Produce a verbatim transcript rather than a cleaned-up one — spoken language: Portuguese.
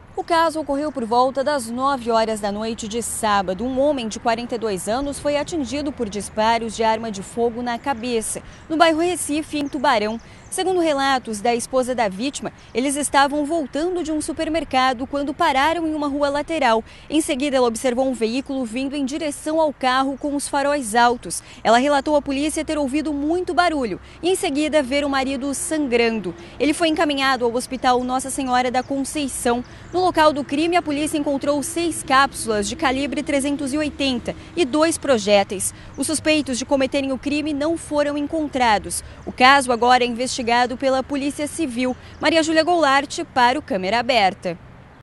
O caso ocorreu por volta das nove horas da noite de sábado. Um homem de quarenta e dois anos foi atingido por disparos de arma de fogo na cabeça, no bairro Recife, em Tubarão. Segundo relatos da esposa da vítima, eles estavam voltando de um supermercado quando pararam em uma rua lateral. Em seguida, ela observou um veículo vindo em direção ao carro com os faróis altos. Ela relatou à polícia ter ouvido muito barulho e, em seguida, ver o marido sangrando. Ele foi encaminhado ao Hospital Nossa Senhora da Conceição. No local do crime, a polícia encontrou seis cápsulas de calibre trezentos e oitenta e dois projéteis. Os suspeitos de cometerem o crime não foram encontrados. O caso agora é investigado pela Polícia Civil. Maria Júlia Goulart para o Câmera Aberta.